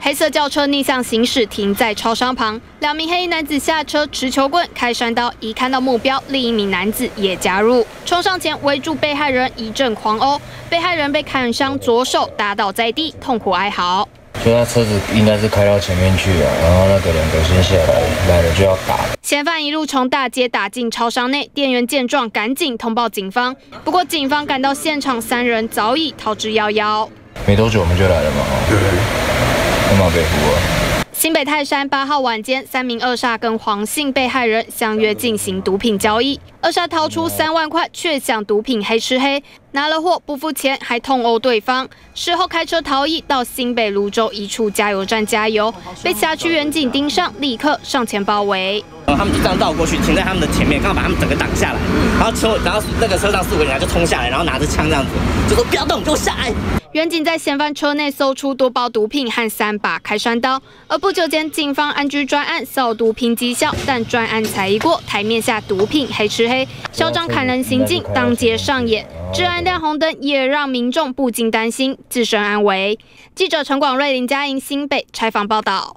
黑色轿车逆向行驶，停在超商旁。2名黑衣男子下车，持球棍、开山刀，一看到目标，另一名男子也加入，冲上前围住被害人，一阵狂殴。被害人被砍伤左手，打倒在地，痛苦哀嚎。 就他车子应该是开到前面去了，然后那个2个先下来了就要打。 嫌犯一路从大街打进超商内，店员见状赶紧通报警方。不过警方赶到现场，3人早已逃之夭夭。 没多久我们就来了嘛，对，干嘛被捕了？ 新北泰山8号晚间，3名恶煞跟黄姓被害人相约进行毒品交易。恶煞掏出3万块，却想毒品黑吃黑，拿了货不付钱，还痛殴对方。事后开车逃逸到新北泸州一处加油站加油，被辖区员警盯上，立刻上前包围。 他们就这样绕过去，停在他们的前面，刚好把他们整个挡下来。然后那个车上4、5个人就冲下来，然后拿着枪这样子，就说不要动，给我下来。 员警在嫌犯车内搜出多包毒品和3把开山刀，而不久前警方安居专案扫毒拼绩效，但专案才一过，台面下毒品黑吃黑，嚣张砍人行径当街上演，治安亮红灯也让民众不禁担心自身安危。记者陈广瑞、林佳莹新北采访报道。